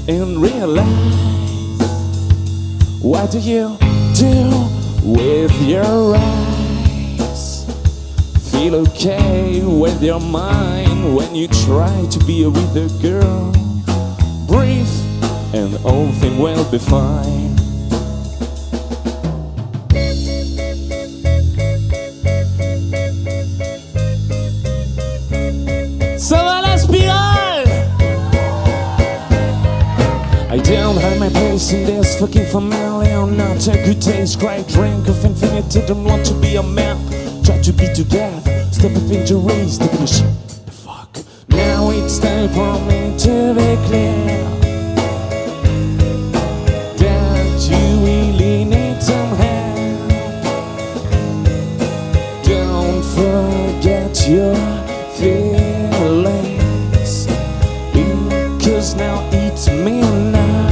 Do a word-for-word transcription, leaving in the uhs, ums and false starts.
and realize, what do you do with your eyes? Feel okay with your mind when you try to be with a girl. Breathe and all things will be fine. Ça va la spirale! I don't have my place in this fucking family. I'm not a good taste, great drink of infinity. Don't want to be a man, try to be together. Step of injuries, the finish. The fuck. Now it's time for me to be clear that you really need some help. Don't forget your feelings, because now it's me now.